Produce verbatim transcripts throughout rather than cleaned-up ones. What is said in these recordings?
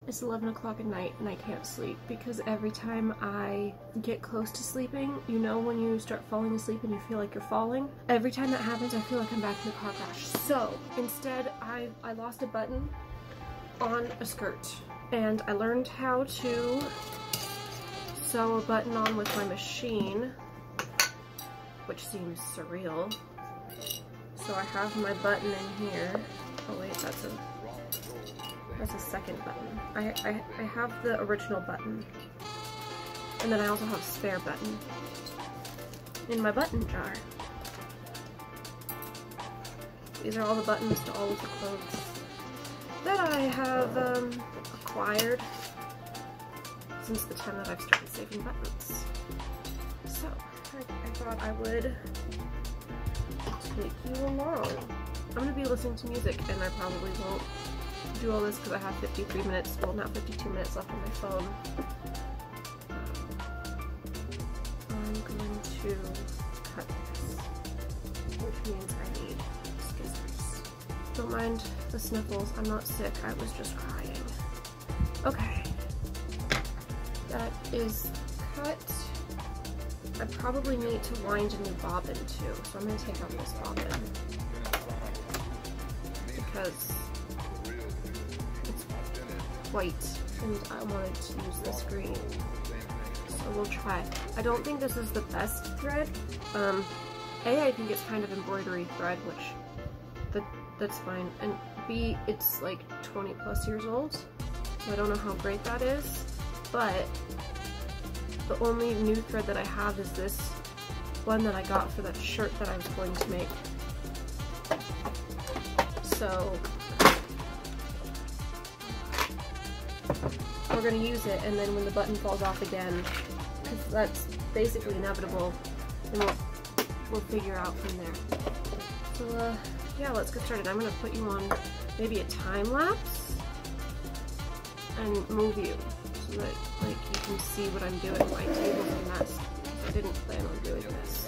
It's eleven o'clock at night and I can't sleep because every time I get close to sleeping, you know when you start falling asleep and you feel like you're falling? Every time that happens, I feel like I'm back in a car crash. So instead, I, I lost a button on a skirt and I learned how to sew a button on with my machine, which seems surreal. So I have my button in here. Oh wait, that's a That's a second button. I, I, I have the original button. And then I also have a spare button in my button jar. These are all the buttons to all of the clothes that I have um, acquired since the time that I've started saving buttons. So, I, I thought I would take you along. I'm going to be listening to music and I probably won't do all this because I have fifty-three minutes, well now fifty-two minutes left on my phone. I'm going to cut this, which means I need scissors. Don't mind the sniffles, I'm not sick, I was just crying. Okay, that is cut. I probably need to wind a new bobbin too, so I'm going to take out this bobbin because white and I wanted to use this green, so we'll try. I don't think this is the best thread. Um, A, I think it's kind of embroidery thread, which that that's fine, and B, it's like twenty plus years old, so I don't know how great that is, but the only new thread that I have is this one that I got for that shirt that I was going to make. So we're going to use it, and then when the button falls off again, because that's basically inevitable, and we'll, we'll figure out from there. So uh, yeah, let's get started. I'm going to put you on maybe a time lapse and move you so that like you can see what I'm doing. My table's a mess. I didn't plan on doing this.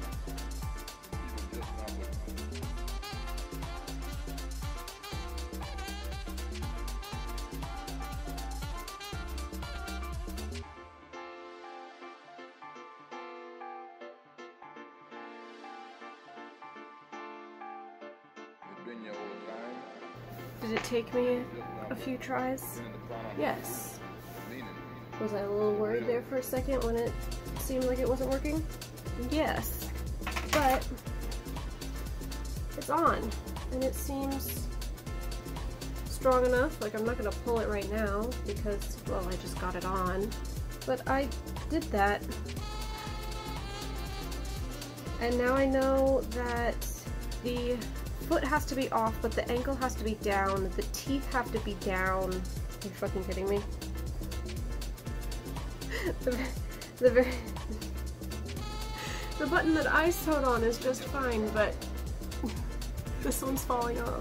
Did it take me a few tries? Yes. Was I a little worried there for a second when it seemed like it wasn't working? Yes. But it's on, and it seems strong enough. Like, I'm not going to pull it right now because, well, I just got it on. But I did that. And now I know that the foot has to be off, but the ankle has to be down, the teeth have to be down. Are you fucking kidding me? the, the, the button that I sewed on is just fine, but this one's falling off.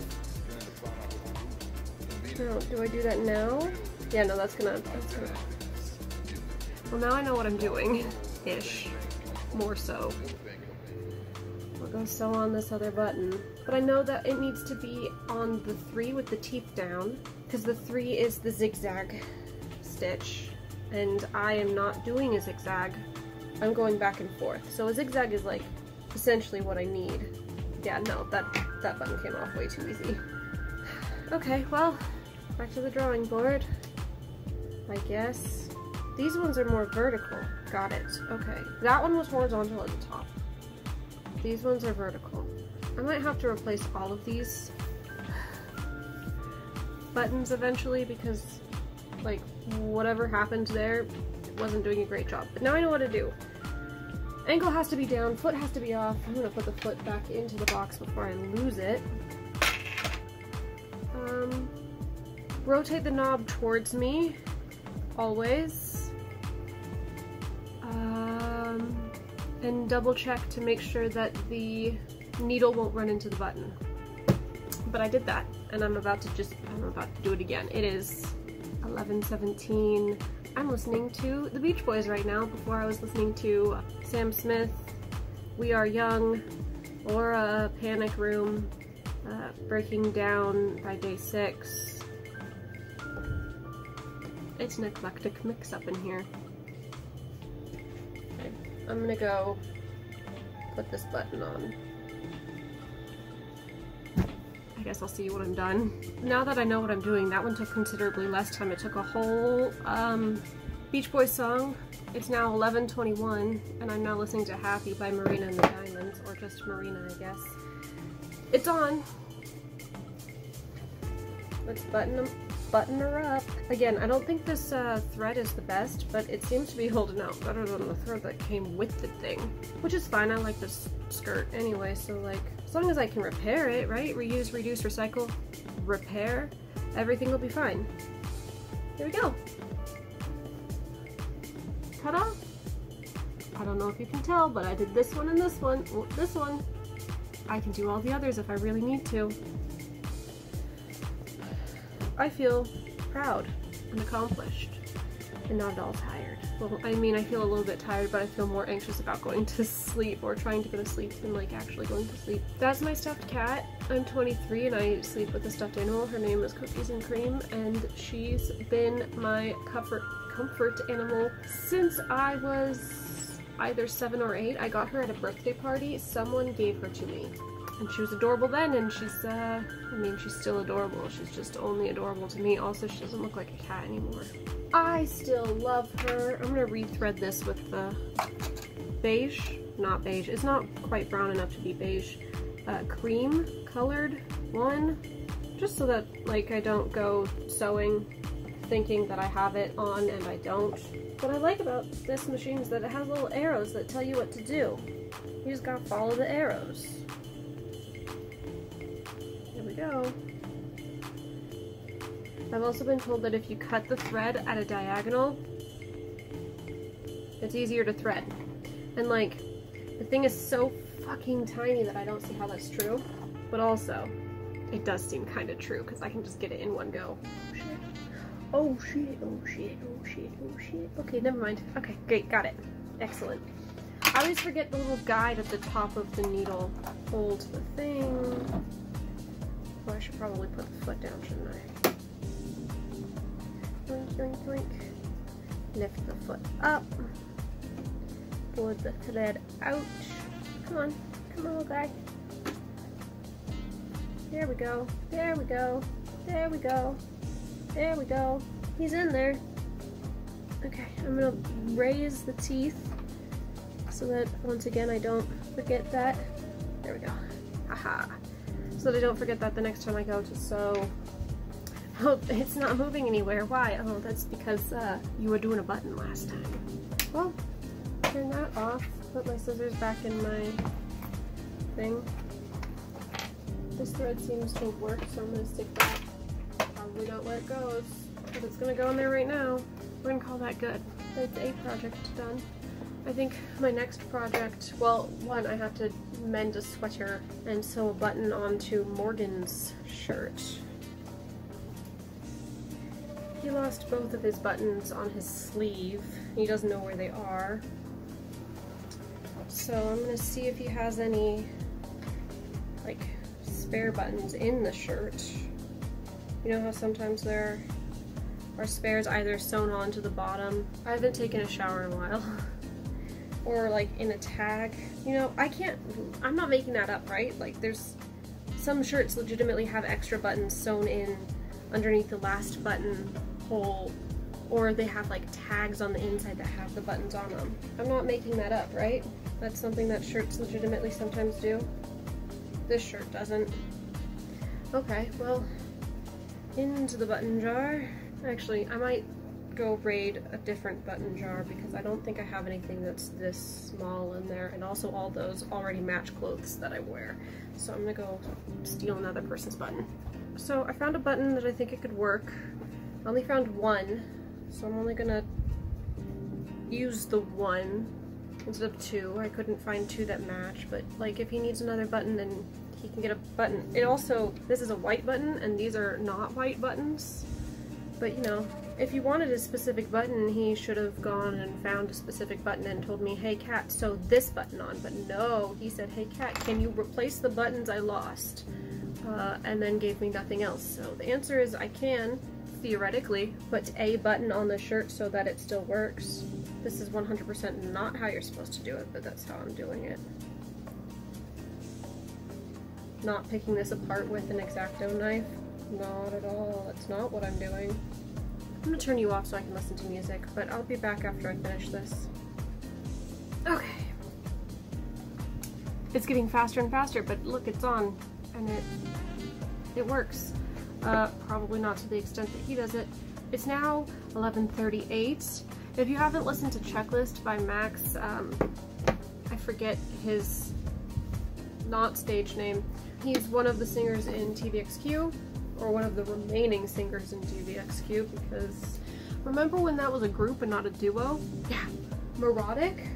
No, do I do that now? Yeah, no, that's gonna, that's gonna... Well, now I know what I'm doing. Ish. More so. We'll go sew on this other button. But I know that it needs to be on the three with the teeth down, because the three is the zigzag stitch, and I am not doing a zigzag. I'm going back and forth. So a zigzag is like essentially what I need. Yeah, no, that, that button came off way too easy. Okay, well, back to the drawing board, I guess. These ones are more vertical. Got it. Okay. That one was horizontal at the top. These ones are vertical. I might have to replace all of these buttons eventually because, like, whatever happened there, it wasn't doing a great job. But now I know what to do. Ankle has to be down, foot has to be off. I'm gonna put the foot back into the box before I lose it. Um, rotate the knob towards me, always. Um, and double check to make sure that the needle won't run into the button. But I did that, and I'm about to just, I'm about to do it again. It is eleven seventeen. I'm listening to the Beach Boys right now. Before I was listening to Sam Smith, We Are Young, Laura, Panic Room, uh, Breaking Down by Day six. it's an eclectic mix up in here. Okay, I'm gonna go put this button on. I guess I'll see you when I'm done. Now that I know what I'm doing, that one took considerably less time. It took a whole um, Beach Boys song. It's now eleven twenty-one, and I'm now listening to Happy by Marina and the Diamonds, or just Marina, I guess. It's on. Let's button them, button her up. Again, I don't think this uh, thread is the best, but it seems to be holding out better than the thread that came with the thing, which is fine. I like this skirt anyway, so like, as long as I can repair it, right? Reuse, reduce, recycle, repair, everything will be fine. Here we go. Ta-da! I don't know if you can tell, but I did this one and this one. Well, this one. I can do all the others if I really need to. I feel proud and accomplished and not at all tired. Well, I mean, I feel a little bit tired, but I feel more anxious about going to sleep or trying to go to sleep than like actually going to sleep. That's my stuffed cat. I'm twenty-three and I sleep with a stuffed animal. Her name is Cookies and Cream, and she's been my comfort comfort animal since I was either seven or eight. I got her at a birthday party. Someone gave her to me. And she was adorable then, and she's, uh, I mean, she's still adorable. She's just only adorable to me. Also, she doesn't look like a cat anymore. I still love her. I'm gonna rethread this with the beige, not beige. It's not quite brown enough to be beige. Uh, cream colored one, just so that, like, I don't go sewing thinking that I have it on and I don't. What I like about this machine is that it has little arrows that tell you what to do. You just gotta follow the arrows. Go. I've also been told that if you cut the thread at a diagonal, it's easier to thread. And like, the thing is so fucking tiny that I don't see how that's true. But also, it does seem kind of true because I can just get it in one go. Oh shit, oh shit, oh shit, oh shit. Okay, never mind. Okay, great, got it. Excellent. I always forget the little guide at the top of the needle holds the thing. Well, I should probably put the foot down, shouldn't I? Yoink, yoink, yoink. Lift the foot up. Pull the thread out. Come on. Come on, little guy. There we go. There we go. There we go. There we go. He's in there. Okay, I'm gonna raise the teeth so that, once again, I don't forget that. There we go. Haha. So that I don't forget that the next time I go to sew. Oh, it's not moving anywhere. Why? Oh, that's because uh, you were doing a button last time. Well, turn that off. Put my scissors back in my thing. This thread seems to work, so I'm going to stick that probably not where it goes. But it's going to go in there right now. We're going to call that good. That's a project done. I think my next project, well, one, I have to mend a sweater and sew a button onto Morgan's shirt. He lost both of his buttons on his sleeve. He doesn't know where they are. So I'm gonna see if he has any, like, spare buttons in the shirt. You know how sometimes there are spares either sewn onto the bottom. I haven't taken a shower in a while. Or like in a tag. You know, I can't, I'm not making that up, right? Like there's, some shirts legitimately have extra buttons sewn in underneath the last button hole, or they have like tags on the inside that have the buttons on them. I'm not making that up, right? That's something that shirts legitimately sometimes do. This shirt doesn't. Okay, well, into the button jar. Actually, I might go raid a different button jar because I don't think I have anything that's this small in there, and also all those already match clothes that I wear. So I'm gonna go steal another person's button. So I found a button that I think it could work. I only found one, so I'm only gonna use the one instead of two. I couldn't find two that match, but like if he needs another button, then he can get a button. It also, this is a white button and these are not white buttons, but you know, if he wanted a specific button, he should have gone and found a specific button and told me, hey cat, sew this button on. But no, he said, hey cat, can you replace the buttons I lost? Uh, and then gave me nothing else. So the answer is I can theoretically put a button on the shirt so that it still works. This is one hundred percent not how you're supposed to do it, but that's how I'm doing it. Not picking this apart with an X-Acto knife. Not at all. That's not what I'm doing. I'm gonna turn you off so I can listen to music, but I'll be back after I finish this. Okay. It's getting faster and faster, but look, it's on, and it it works. Uh, probably not to the extent that he does it. It's now eleven thirty-eight. If you haven't listened to Checklist by Max, um, I forget his not stage name. He's one of the singers in T V X Q, or one of the remaining singers in T V X Q, because remember when that was a group and not a duo? Yeah. Neurotic?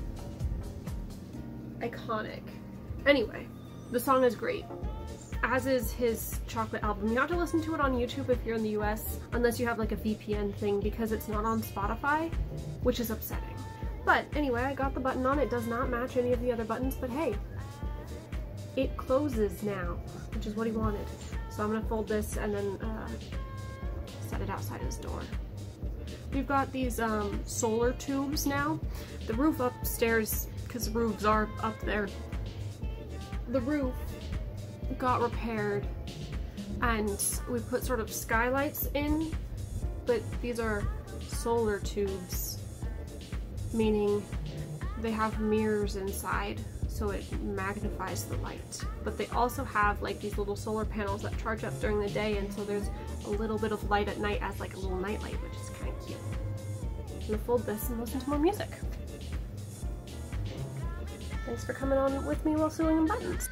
Iconic. Anyway, the song is great, as is his Chocolate album. You have to listen to it on YouTube if you're in the U S, unless you have like a V P N thing, because it's not on Spotify, which is upsetting. But anyway, I got the button on. It does not match any of the other buttons, but hey, it closes now, which is what he wanted. So I'm gonna fold this and then uh, set it outside his door. We've got these um, solar tubes now. The roof upstairs, because roofs are up there, the roof got repaired and we put sort of skylights in, but these are solar tubes, meaning they have mirrors inside, so it magnifies the light. But they also have like these little solar panels that charge up during the day, and so there's a little bit of light at night as like a little night light, which is kind of cute. I'm gonna fold this and listen to more music. Thanks for coming on with me while sewing buttons.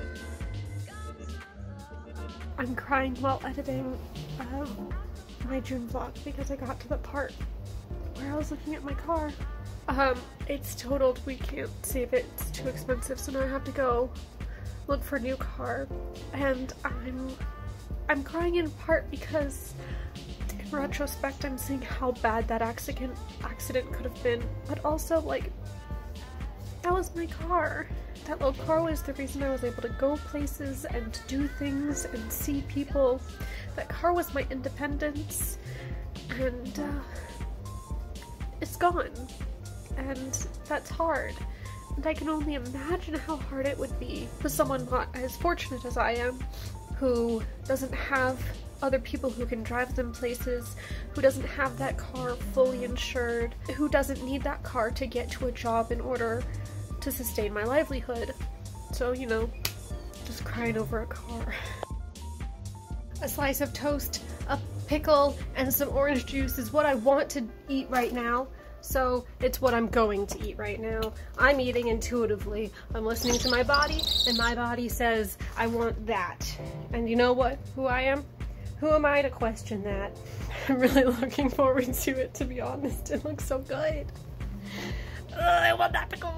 I'm crying while editing um, my June vlog because I got to the part where I was looking at my car. Um, it's totaled. We can't save it. It's too expensive, so now I have to go look for a new car. And I'm I'm crying in part because in retrospect I'm seeing how bad that accident accident could have been, but also like, that was my car. That little car was the reason I was able to go places and to do things and see people. That car was my independence, and uh, it's gone. And that's hard. And I can only imagine how hard it would be for someone not as fortunate as I am, who doesn't have other people who can drive them places, who doesn't have that car fully insured, who doesn't need that car to get to a job in order to sustain my livelihood. So, you know, just crying over a car. A slice of toast, a pickle, and some orange juice is what I want to eat right now. So it's what I'm going to eat right now. I'm eating intuitively. I'm listening to my body, and my body says, I want that. And you know what? Who I am? Who am I to question that? I'm really looking forward to it, to be honest. It looks so good. Ugh, I want that pickle.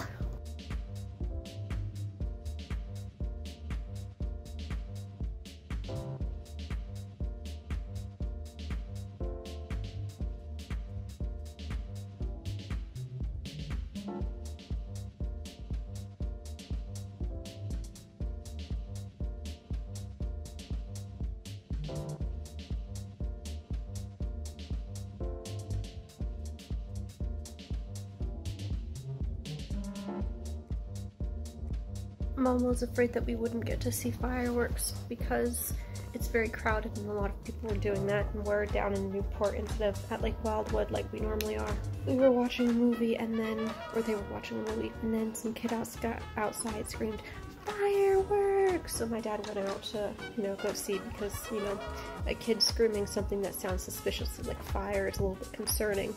Mom was afraid that we wouldn't get to see fireworks because it's very crowded and a lot of people are doing that, and we're down in Newport instead of at like Wildwood like we normally are. We were watching a movie and then, or they were watching a movie, and then some kid outside screamed, fireworks! So my dad went out to, you know, go see, because, you know, a kid screaming something that sounds suspiciously like fire is a little bit concerning.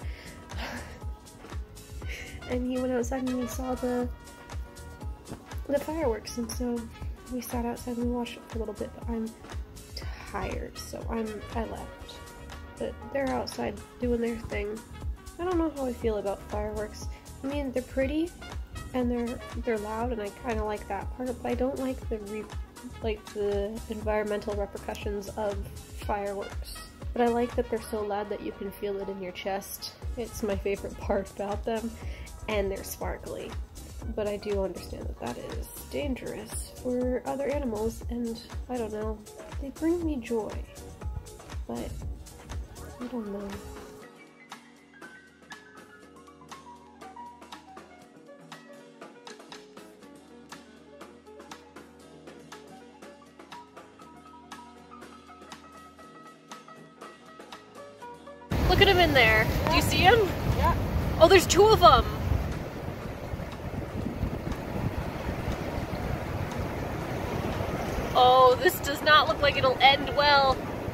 And he went outside and we saw the the fireworks, and so we sat outside and we watched it for a little bit, but I'm tired, so I'm I left. But they're outside doing their thing. I don't know how I feel about fireworks. I mean, they're pretty and they're they're loud, and I kind of like that part, but I don't like the re like the environmental repercussions of fireworks. But I like that they're so loud that you can feel it in your chest. It's my favorite part about them, and they're sparkly. But I do understand that that is dangerous for other animals, and I don't know, they bring me joy, but I don't know. Look at him in there. Yeah. Do you see him? Yeah. Oh, there's two of them. Oh, this does not look like it'll end well.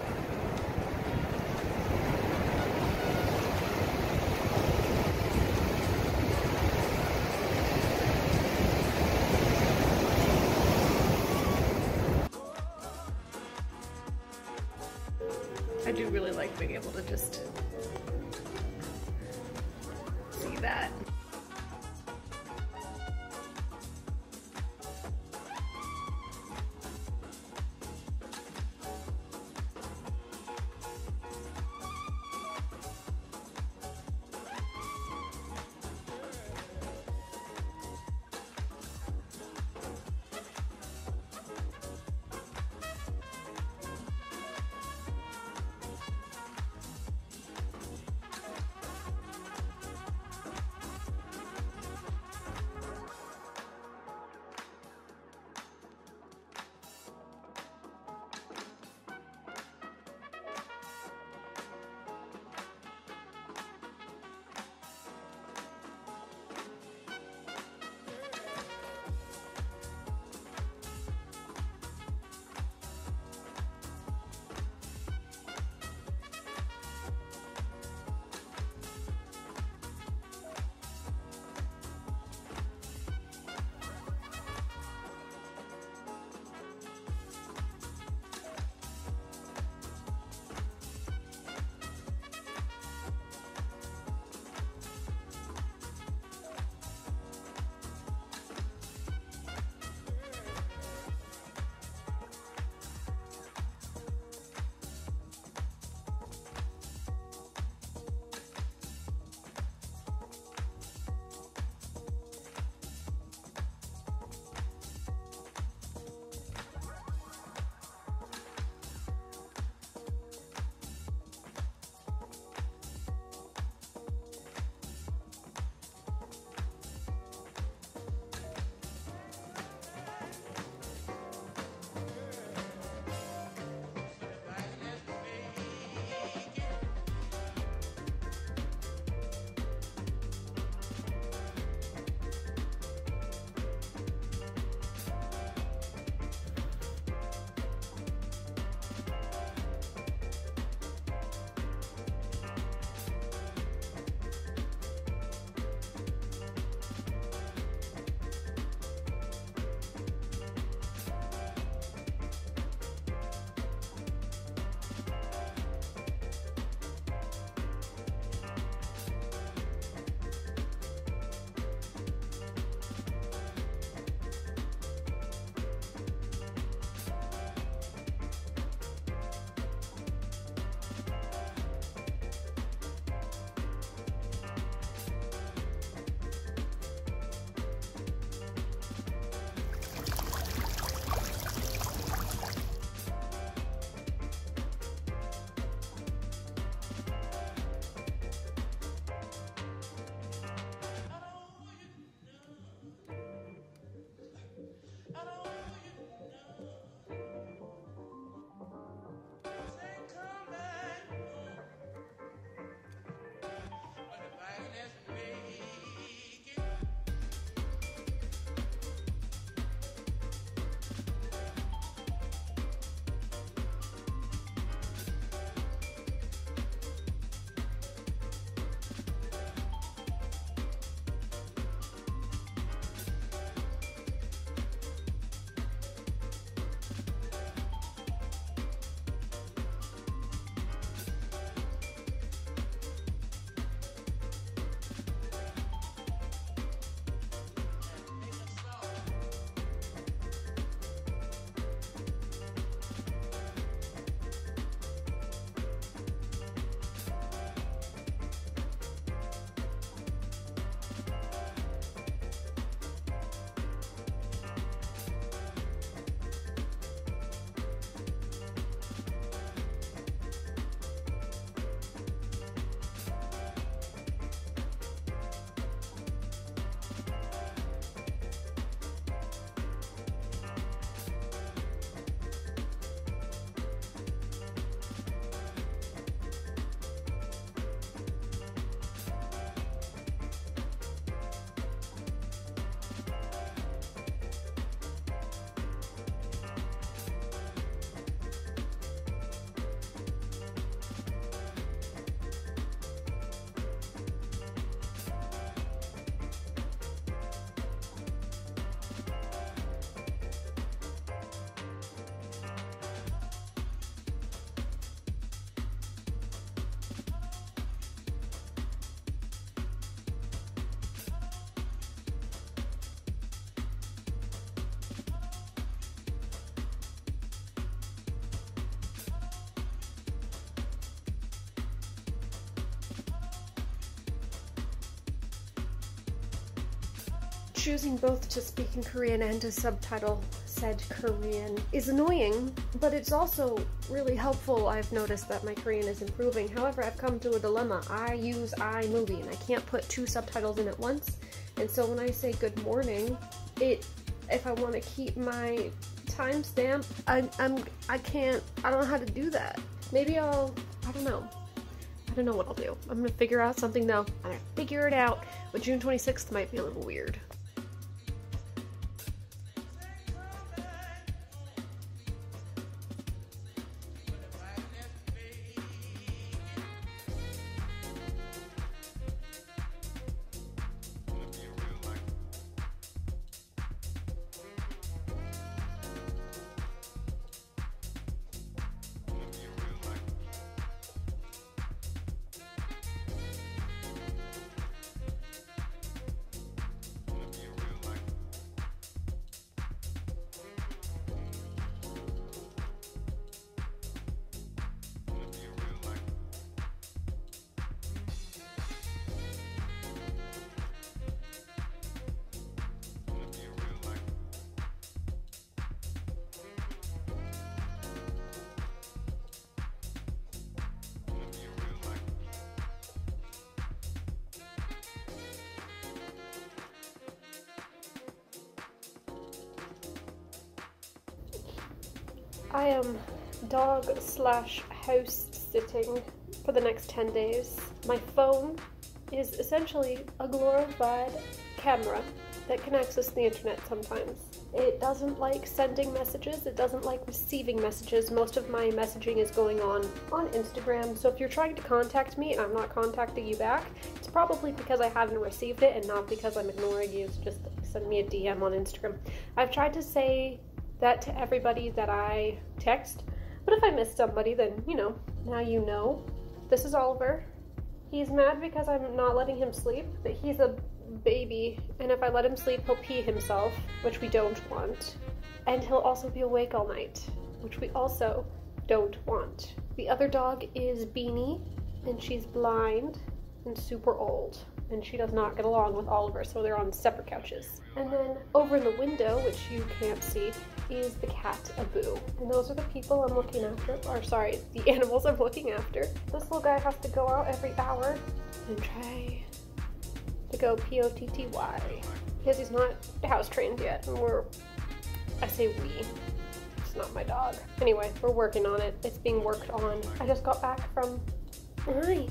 I do really like being able to just see that. choosing both to speak in Korean and to subtitle said Korean is annoying, but it's also really helpful. I've noticed that my Korean is improving. However, I've come to a dilemma. I use iMovie and I can't put two subtitles in at once, and so when I say good morning, it, if I want to keep my timestamp, I, I'm, I can't, I don't know how to do that. Maybe I'll, I don't know. I don't know what I'll do. I'm gonna figure out something though. I'm gonna figure it out, but June twenty-sixth might be a little weird. I am dog slash house sitting for the next ten days. My phone is essentially a glorified camera that can access the internet sometimes. It doesn't like sending messages, it doesn't like receiving messages. Most of my messaging is going on on Instagram, so if you're trying to contact me and I'm not contacting you back, it's probably because I haven't received it and not because I'm ignoring you. So just send me a D M on Instagram. I've tried to say that to everybody that I text, but if I miss somebody, then, you know, now you know. This is Oliver. He's mad because I'm not letting him sleep, but he's a baby, and if I let him sleep, he'll pee himself, which we don't want. And he'll also be awake all night, which we also don't want. The other dog is Beanie, and she's blind and super old, and she does not get along with Oliver, so they're on separate couches. And then over in the window, which you can't see, is the cat Abu. And those are the people I'm looking after, or sorry, the animals I'm looking after. This little guy has to go out every hour and try to go P O T T Y because he's not house trained yet, and we're, I say we, it's not my dog. Anyway, we're working on it. It's being worked on. I just got back from, hi.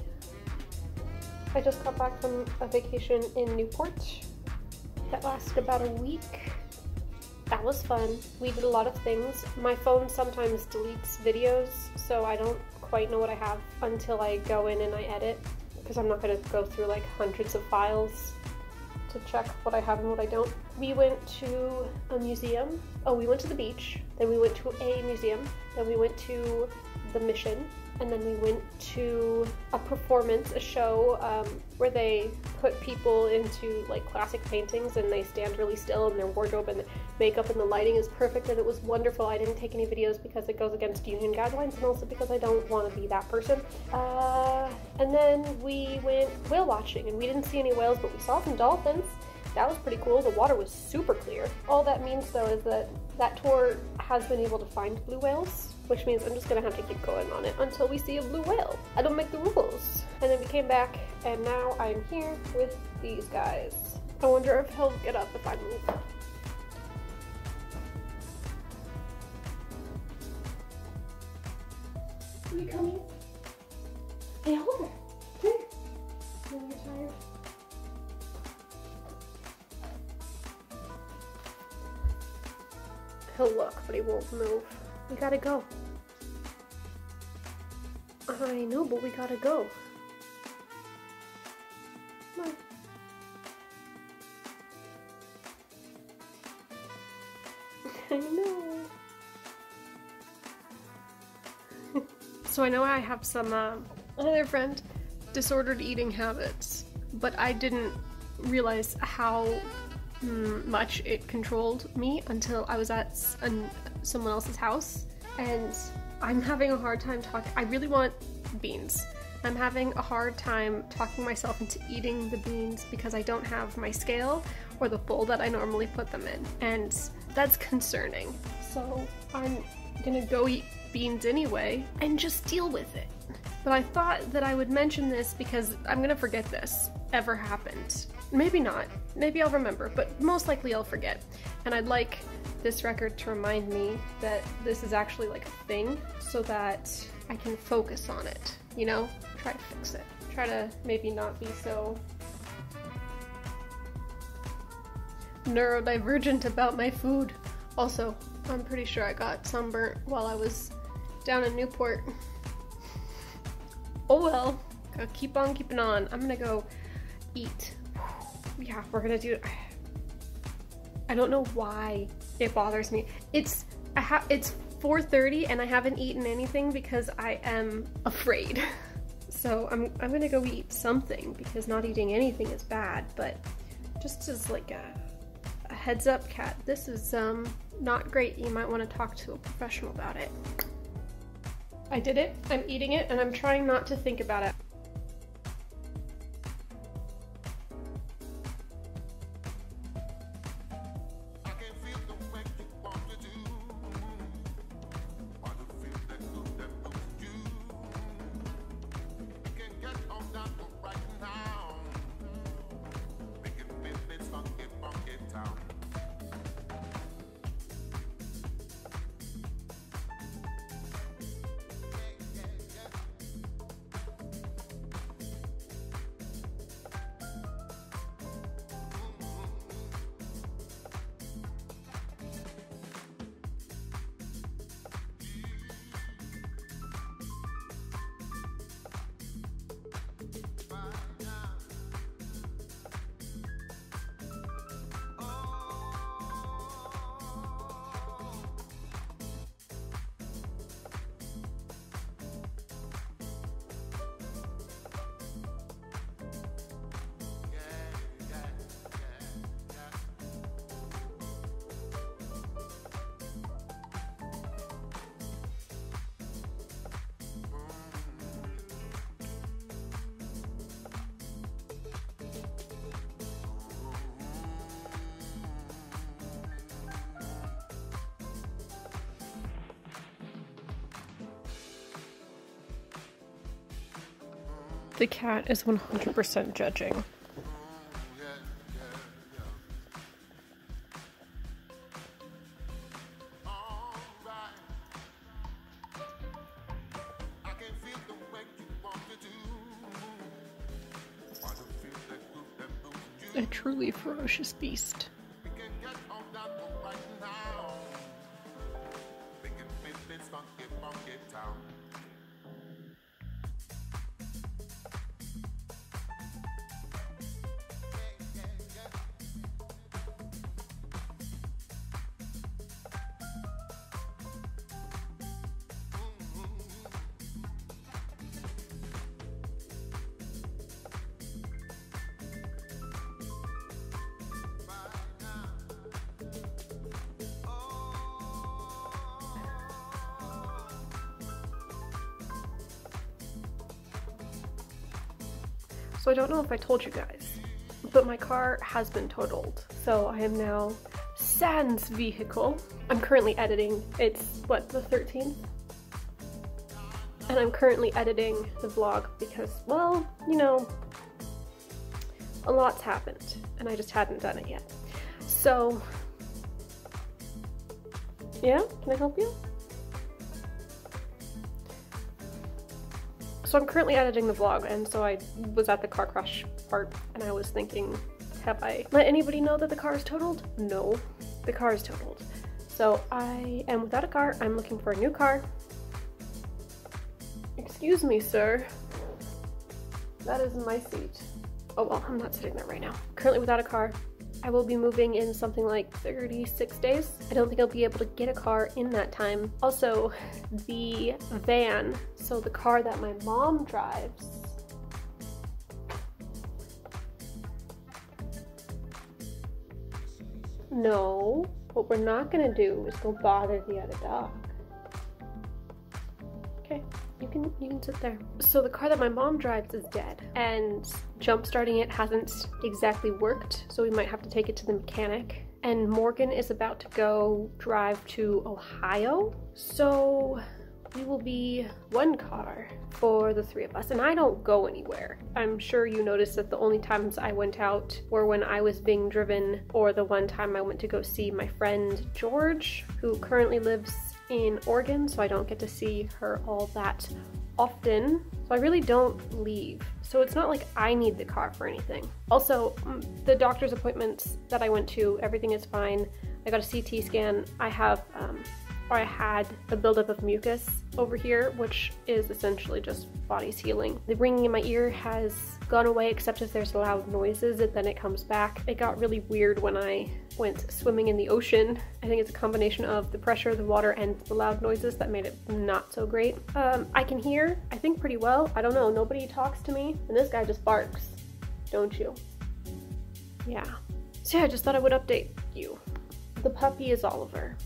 I just got back from a vacation in Newport that lasted about a week. That was fun. We did a lot of things. My phone sometimes deletes videos, so I don't quite know what I have until I go in and I edit, because I'm not going to go through like hundreds of files to check what I have and what I don't. We went to a museum. Oh, we went to the beach, then we went to a museum, then we went to the Mission, and then we went to a performance, a show um, where they put people into like classic paintings and they stand really still, and their wardrobe and the makeup and the lighting is perfect, and it was wonderful. I didn't take any videos because it goes against union guidelines, and also because I don't want to be that person. Uh, and then we went whale watching, and we didn't see any whales, but we saw some dolphins. That was pretty cool. The water was super clear. All that means though is that that tour has been able to find blue whales, which means I'm just gonna have to keep going on it until we see a blue whale. I don't make the rules. And then we came back, and now I'm here with these guys. I wonder if he'll get up if I move. Are you coming? Hey, Oliver, come here. Are you tired? He'll look, but he won't move. We gotta go. I know, but we gotta go. Come on. I know. So I know I have some, uh, another friend, disordered eating habits, but I didn't realize how mm, much it controlled me until I was at s an, someone else's house, and I'm having a hard time talking. I really want beans, I'm having a hard time talking myself into eating the beans because I don't have my scale or the bowl that I normally put them in, and that's concerning. So I'm gonna go eat beans anyway and just deal with it. But I thought that I would mention this because I'm gonna forget this ever happened. Maybe not, maybe I'll remember, but most likely I'll forget. And I'd like this record to remind me that this is actually like a thing so that I can focus on it, you know? Try to fix it. Try to maybe not be so neurodivergent about my food. Also, I'm pretty sure I got sunburnt while I was down in Newport. Oh well, gotta keep on keeping on. I'm gonna go eat. Yeah, we're gonna do it. I don't know why it bothers me. It's I ha it's four thirty and I haven't eaten anything because I am afraid. So I'm, I'm gonna go eat something because not eating anything is bad, but just as like a, a heads up, Kat, this is um not great. You might want to talk to a professional about it. I did it, I'm eating it, and I'm trying not to think about it. The cat is one hundred percent judging. A truly ferocious beast. So I don't know if I told you guys, but my car has been totaled. So I am now sans vehicle. I'm currently editing. It's, what, the thirteenth? And I'm currently editing the vlog because, well, you know, a lot's happened and I just hadn't done it yet. So, yeah, can I help you? So I'm currently editing the vlog, and so I was at the car crash part, and I was thinking, have I let anybody know that the car is totaled? No, the car is totaled. So I am without a car. I'm looking for a new car. Excuse me, sir. That is my seat. Oh well, I'm not sitting there right now. Currently without a car. I will be moving in something like thirty-six days. I don't think I'll be able to get a car in that time. Also, the van, so the car that my mom drives, no, what we're not gonna do is go bother the other dog. Okay, You can you can sit there. So the car that my mom drives is dead, and jump starting it hasn't exactly worked, so we might have to take it to the mechanic. And Morgan is about to go drive to Ohio, so we will be one car for the three of us, and I don't go anywhere. I'm sure you noticed that the only times I went out were when I was being driven, or the one time I went to go see my friend George, who currently lives in Oregon, so I don't get to see her all that often. So I really don't leave. So it's not like I need the car for anything. Also, the doctor's appointments that I went to, everything is fine. I got a C T scan. I have, um, or I had a buildup of mucus over here, which is essentially just body's healing. The ringing in my ear has gone away, except if there's loud noises, and then it comes back. It got really weird when I went swimming in the ocean. I think it's a combination of the pressure of the water and the loud noises that made it not so great. Um, I can hear, I think, pretty well. I don't know, nobody talks to me, and this guy just barks, don't you? Yeah. So yeah, I just thought I would update you. The puppy is Oliver.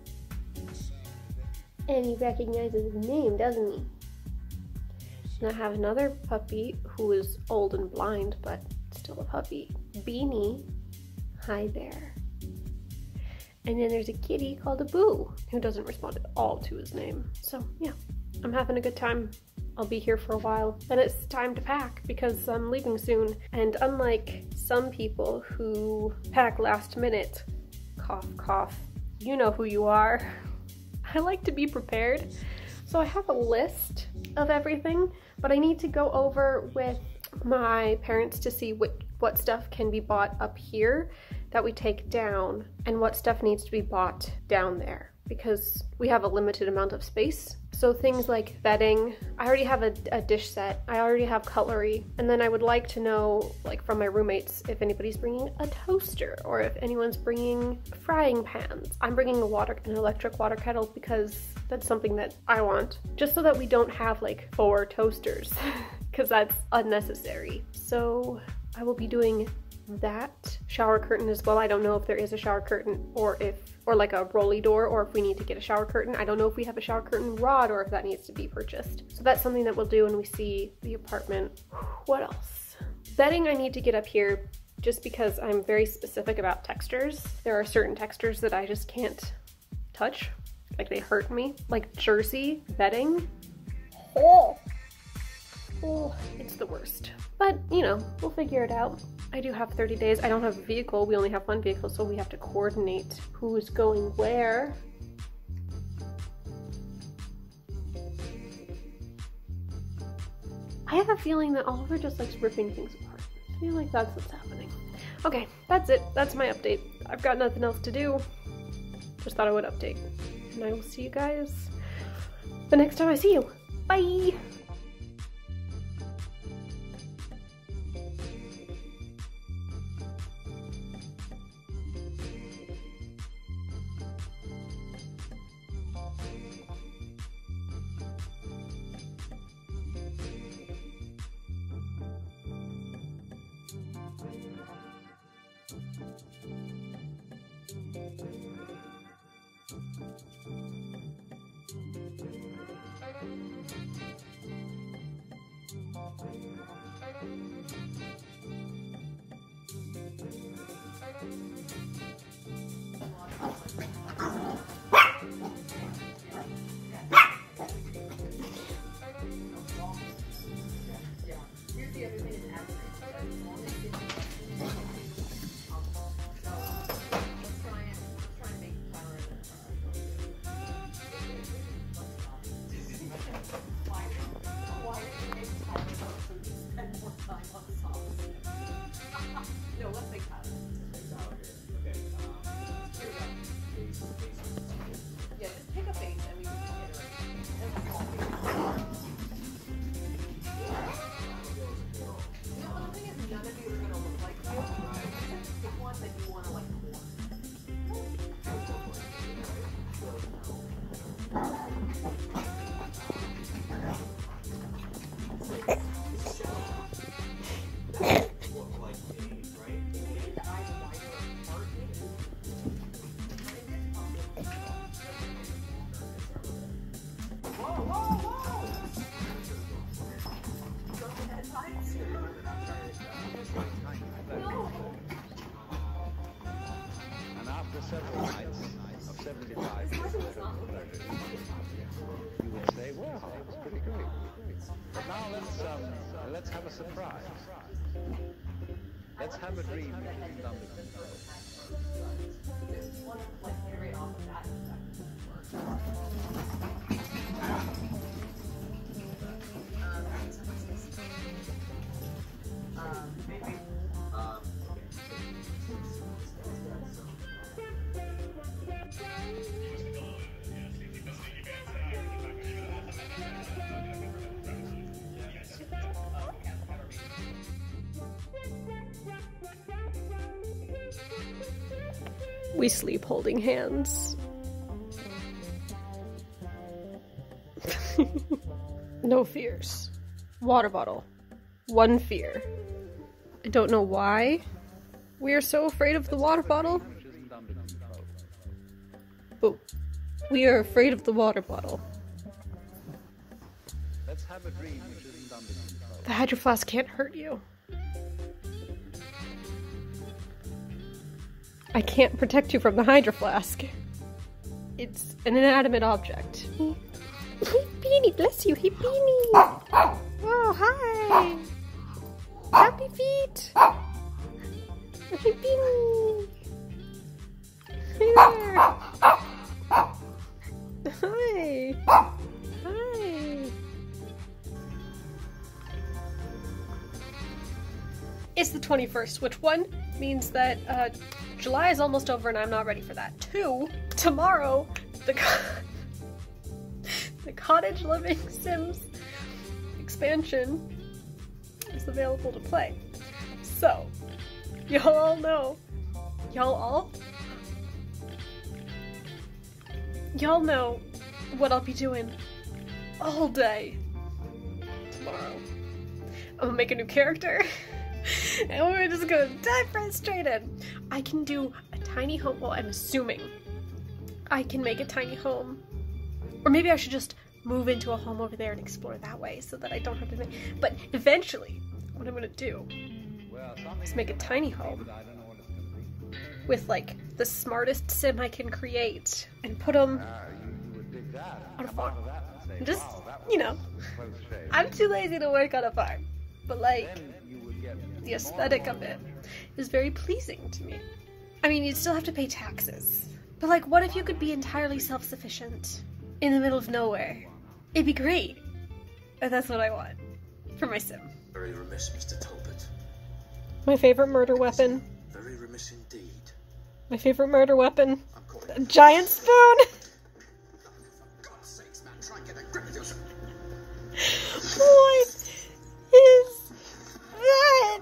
And he recognizes his name, doesn't he? And I have another puppy who is old and blind, but still a puppy. Beanie. Hi there. And then there's a kitty called a Boo, who doesn't respond at all to his name. So yeah, I'm having a good time. I'll be here for a while. And it's time to pack because I'm leaving soon. And unlike some people who pack last minute, cough, cough, you know who you are. I like to be prepared. So I have a list of everything, but I need to go over with my parents to see what, what stuff can be bought up here that we take down and what stuff needs to be bought down there, because we have a limited amount of space. So things like bedding, I already have a, a dish set, I already have cutlery, and then I would like to know, like from my roommates, if anybody's bringing a toaster or if anyone's bringing frying pans. I'm bringing a water, an electric water kettle because that's something that I want, just so that we don't have like four toasters because that's unnecessary. So I will be doing that. Shower curtain as well. I don't know if there is a shower curtain or if, or like a rolly door, or if we need to get a shower curtain. I don't know if we have a shower curtain rod or if that needs to be purchased. So that's something that we'll do when we see the apartment. What else? Bedding I need to get up here just because I'm very specific about textures. There are certain textures that I just can't touch. Like they hurt me. Like jersey bedding. Oh. Oh, it's the worst. But, you know, we'll figure it out. I do have thirty days. I don't have a vehicle. We only have one vehicle, so we have to coordinate who's going where. I have a feeling that Oliver just likes ripping things apart. I feel like that's what's happening. Okay, that's it. That's my update. I've got nothing else to do. Just thought I would update. And I will see you guys the next time I see you. Bye! several nights of seventy-five years of pleasure, you would say, well, it was pretty great. But now let's, um, let's have a surprise. Let's have a dream which is under control. We sleep holding hands. No fears. Water bottle. One fear. I don't know why we are so afraid of the water bottle, but we are afraid of the water bottle. Let's have a dream which isn't under control. The Hydro Flask can't hurt you. I can't protect you from the Hydro Flask. It's an inanimate object. Hey, Beanie, bless you. Hey, Beanie. Oh, hi. Happy feet. Hey, Beanie. Hey there. Hi. Hi. It's the twenty-first, which one means that uh, July is almost over and I'm not ready for that. Two, tomorrow, the, co the Cottage Living Sims expansion is available to play. So, y'all all know, y'all all, y'all know what I'll be doing all day tomorrow. I'm gonna make a new character. And we're just gonna die frustrated. I can do a tiny home. Well, I'm assuming I can make a tiny home. Or maybe I should just move into a home over there and explore that way so that I don't have to make. But eventually, what I'm gonna do is make a tiny home with like the smartest sim I can create and put them on a farm. Just, you know, I'm too lazy to work on a farm. But like, the aesthetic of it is very pleasing to me. I mean, you'd still have to pay taxes. But like, what if you could be entirely self-sufficient in the middle of nowhere? It'd be great. And that's what I want for my sim. Very remiss, Mister Talbot. My favorite murder weapon. Very remiss indeed. My favorite murder weapon. A giant spoon! For God's sakes, man, try and get a grip of yourself. What is that?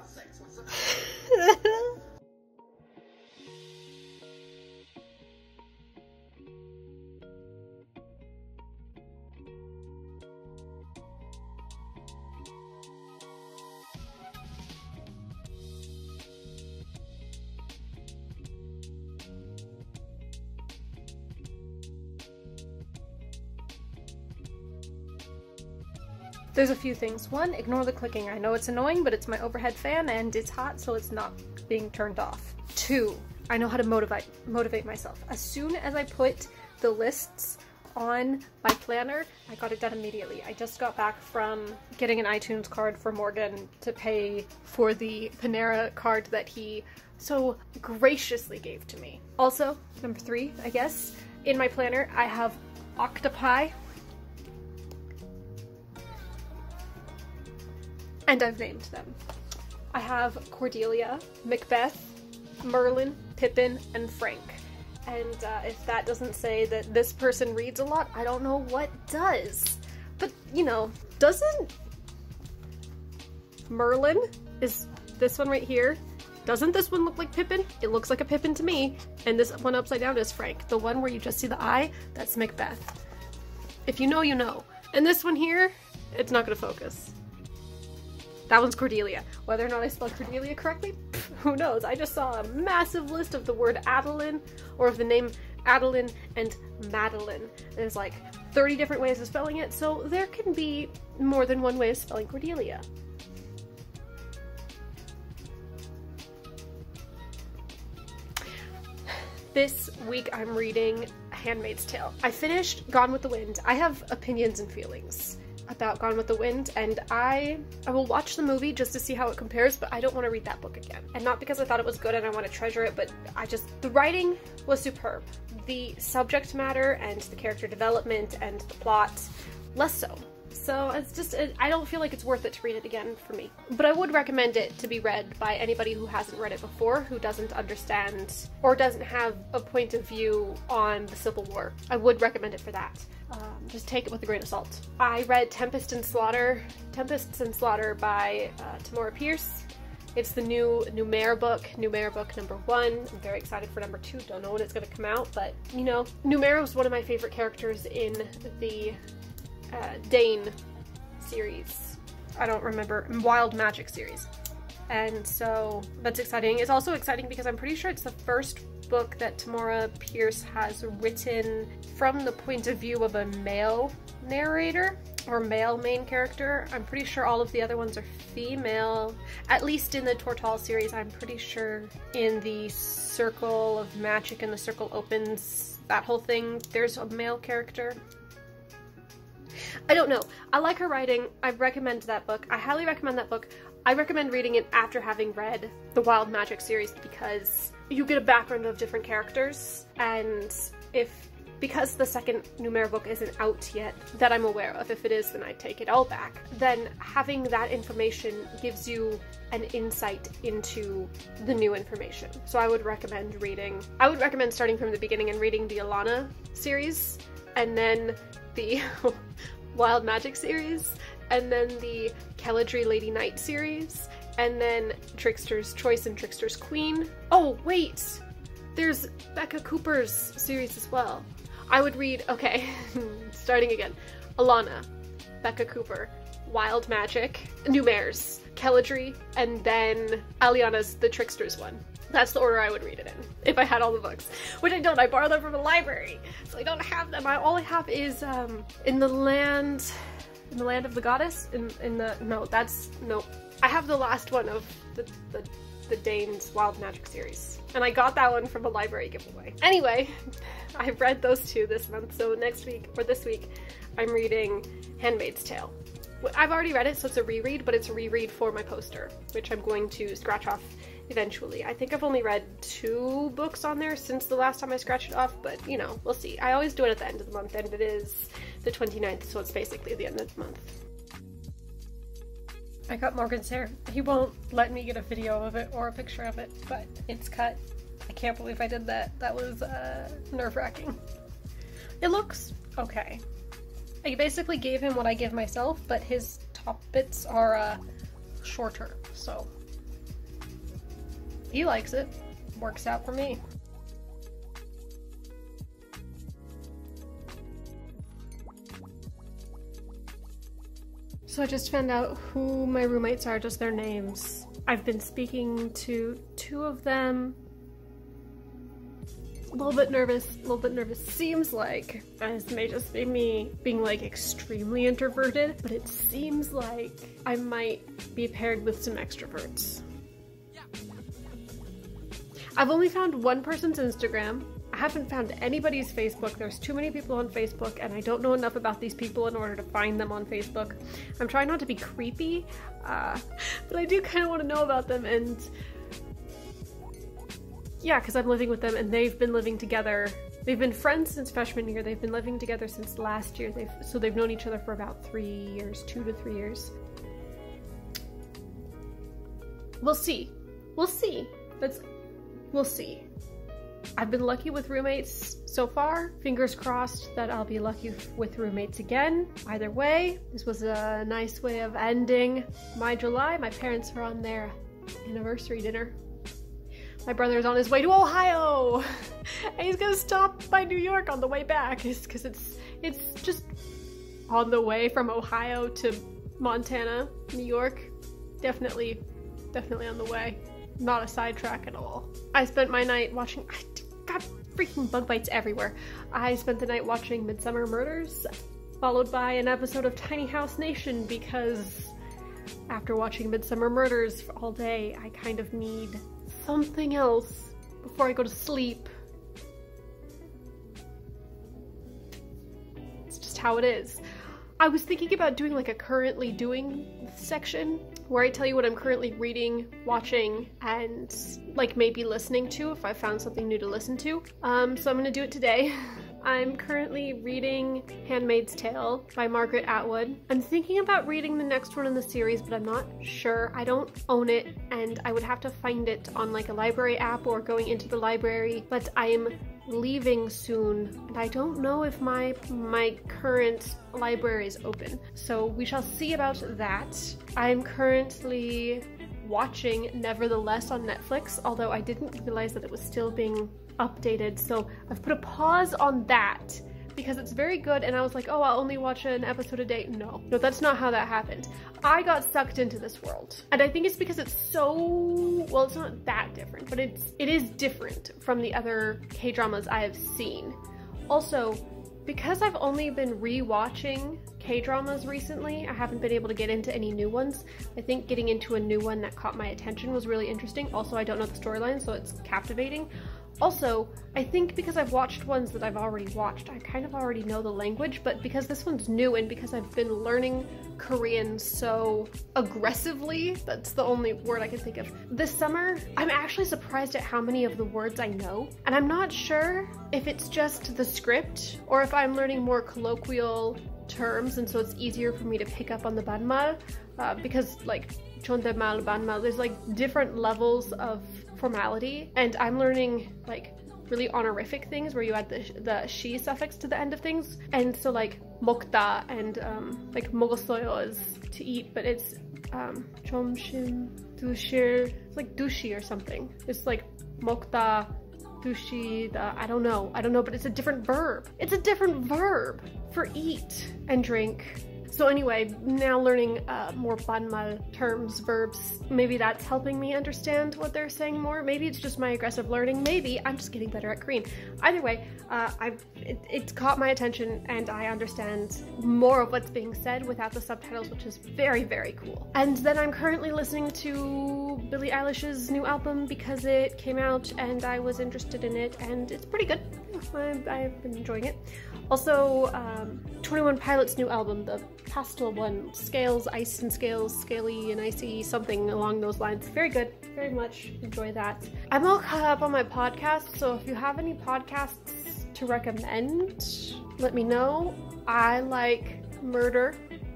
There's a few things. One, ignore the clicking. I know it's annoying, but it's my overhead fan and it's hot, so it's not being turned off. Two, I know how to motivate motivate myself. As soon as I put the lists on my planner, I got it done immediately. I just got back from getting an iTunes card for Morgan to pay for the Panera card that he so graciously gave to me. Also, number three, I guess, in my planner, I have octopi. And I've named them. I have Cordelia, Macbeth, Merlin, Pippin, and Frank. And uh, if that doesn't say that this person reads a lot, I don't know what does. But, you know, doesn't Merlin, is this one right here, doesn't this one look like Pippin? It looks like a Pippin to me. And this one upside down is Frank. The one where you just see the eye, that's Macbeth. If you know, you know. And this one here, it's not gonna focus. That one's Cordelia. Whether or not I spelled Cordelia correctly, pff, who knows? I just saw a massive list of the word Adeline, or of the name Adeline and Madeline. There's like thirty different ways of spelling it, so there can be more than one way of spelling Cordelia. This week I'm reading Handmaid's Tale. I finished Gone with the Wind. I have opinions and feelings about Gone with the Wind, and I I will watch the movie just to see how it compares, but I don't want to read that book again. And not because I thought it was good and I want to treasure it, but I just, the writing was superb. The subject matter and the character development and the plot, less so. So it's just, it, I don't feel like it's worth it to read it again for me. But I would recommend it to be read by anybody who hasn't read it before, who doesn't understand or doesn't have a point of view on the Civil War. I would recommend it for that. Um, just take it with a grain of salt. I read Tempest and Slaughter, Tempests and Slaughter by uh, Tamora Pierce. It's the new Numair book, Numair book number one. I'm very excited for number two. Don't know when it's going to come out, but you know, Numair was one of my favorite characters in the uh, Dane series. I don't remember, Wild Magic series. And so that's exciting. It's also exciting because I'm pretty sure it's the first book that Tamora Pierce has written from the point of view of a male narrator or male main character. I'm pretty sure all of the other ones are female, at least in the Tortall series. I'm pretty sure in the Circle of Magic and the Circle Opens, that whole thing, there's a male character. I don't know. I like her writing. I recommend that book. I highly recommend that book. I recommend reading it after having read the Wild Magic series because you get a background of different characters, and if, because the second Numair book isn't out yet that I'm aware of, if it is then I take it all back, then having that information gives you an insight into the new information. So I would recommend reading, I would recommend starting from the beginning and reading the Alana series, and then the Wild Magic series, and then the Keladri Lady Knight series, and then Trickster's Choice and Trickster's Queen. Oh, wait! There's Becca Cooper's series as well. I would read, okay, starting again. Alana, Becca Cooper, Wild Magic, Numair's, Keladri, and then Aliana's The Trickster's one. That's the order I would read it in, if I had all the books. Which I don't, I borrowed them from the library, so I don't have them. I, all I have is, um, In the Land, in the Land of the Goddess? In, in the, no, that's, no. I have the last one of the, the, the Dane's Wild Magic series, and I got that one from a library giveaway. Anyway, I've read those two this month, so next week, or this week, I'm reading Handmaid's Tale. I've already read it, so it's a reread, but it's a reread for my poster, which I'm going to scratch off eventually. I think I've only read two books on there since the last time I scratched it off, but you know, we'll see. I always do it at the end of the month, and it is the twenty-ninth, so it's basically the end of the month. I cut Morgan's hair. He won't let me get a video of it or a picture of it, but it's cut. I can't believe I did that. That was uh, nerve-wracking. It looks okay. I basically gave him what I give myself, but his top bits are uh, shorter, so he likes it. Works out for me. So I just found out who my roommates are, just their names. I've been speaking to two of them. A little bit nervous, a little bit nervous. Seems like, and this may just be me being like extremely introverted, but it seems like I might be paired with some extroverts. I've only found one person's Instagram. I haven't found anybody's Facebook. There's too many people on Facebook, and I don't know enough about these people in order to find them on Facebook. I'm trying not to be creepy, uh, but I do kind of want to know about them, and yeah, because I'm living with them and they've been living together. They've been friends since freshman year. They've been living together since last year. They've so they've known each other for about three years, two to three years. We'll see. We'll see. That's we'll see. I've been lucky with roommates so far. Fingers crossed that I'll be lucky with roommates again. Either way, this was a nice way of ending my July. My parents are on their anniversary dinner. My brother's on his way to Ohio, and he's gonna stop by New York on the way back, because it's it's just on the way from Ohio to Montana, New York. Definitely, definitely on the way. Not a sidetrack at all. I spent my night watching. I got freaking bug bites everywhere. I spent the night watching Midsummer Murders, followed by an episode of Tiny House Nation, because after watching Midsummer Murders all day, I kind of need something else before I go to sleep. how it is. I was thinking about doing like a currently doing section where I tell you what I'm currently reading, watching, and like maybe listening to if I found something new to listen to. Um, so I'm gonna do it today. I'm currently reading Handmaid's Tale by Margaret Atwood. I'm thinking about reading the next one in the series, but I'm not sure. I don't own it, and I would have to find it on like a library app or going into the library, but I'm leaving soon, and I don't know if my my current library is open. So we shall see about that. I'm currently watching Nevertheless on Netflix, although I didn't realize that it was still being updated, so I've put a pause on that because it's very good, and I was like, oh, I'll only watch an episode a day. No, no, that's not how that happened. I got sucked into this world, and I think it's because it's so, well, it's not that different, but it's it is different from the other K-dramas I have seen. Also, because I've only been re-watching K-dramas recently, I haven't been able to get into any new ones. I think getting into a new one that caught my attention was really interesting. Also, I don't know the storyline, so it's captivating. Also, I think because I've watched ones that I've already watched, I kind of already know the language, but because this one's new and because I've been learning Korean so aggressively, that's the only word I can think of. This summer, I'm actually surprised at how many of the words I know, and I'm not sure if it's just the script or if I'm learning more colloquial terms, and so it's easier for me to pick up on the banmal, uh, because like chondemal, banmal, there's like different levels of formality, and I'm learning like really honorific things where you add the, the she suffix to the end of things, and so like 먹다 and um, like 먹었어요 is to eat, but it's um, 점심, 두실, it's like dushi or something. It's like 먹다, 두시다, I don't know, I don't know, but it's a different verb. It's a different verb for eat and drink. So anyway, now learning uh, more banmal terms, verbs, maybe that's helping me understand what they're saying more. Maybe it's just my aggressive learning. Maybe I'm just getting better at Korean. Either way, uh, I've it, it's caught my attention, and I understand more of what's being said without the subtitles, which is very, very cool. And then I'm currently listening to Billie Eilish's new album because it came out and I was interested in it, and it's pretty good. I, I've been enjoying it. Also, um, twenty one Pilots' new album, the pastel one, Scales, Ice and Scales, Scaly and Icy, something along those lines. Very good, very much enjoy that. I'm all caught up on my podcast, so if you have any podcasts to recommend, let me know. I like murder.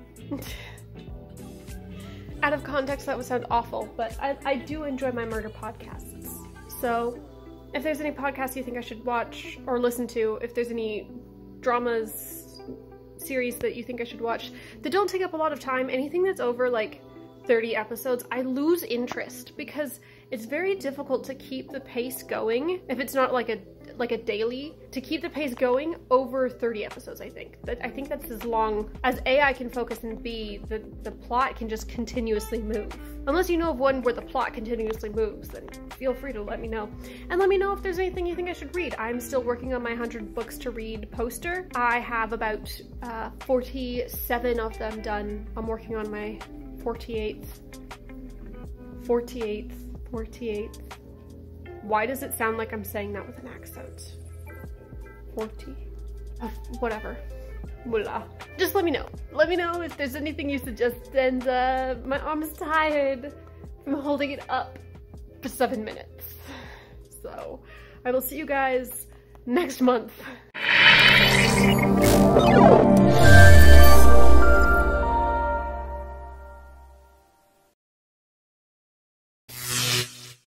Out of context, that would sound awful, but I, I do enjoy my murder podcasts. So if there's any podcasts you think I should watch or listen to, if there's any dramas, series that you think I should watch that don't take up a lot of time, anything that's over like thirty episodes, I lose interest because it's very difficult to keep the pace going if it's not like a like a daily, to keep the pace going over thirty episodes. I think that I think that's as long as A, I can focus, and B, the the plot can just continuously move. Unless you know of one where the plot continuously moves, then feel free to let me know. And let me know if there's anything you think I should read. I'm still working on my one hundred books to read poster. I have about uh, forty-seven of them done. I'm working on my forty-eighth. forty-eighth. forty-eighth. Why does it sound like I'm saying that with an accent? forty. Uh, whatever. Mullah. Just let me know. Let me know if there's anything you suggest, and uh, my arm is tired from holding it up for seven minutes. So, I will see you guys next month.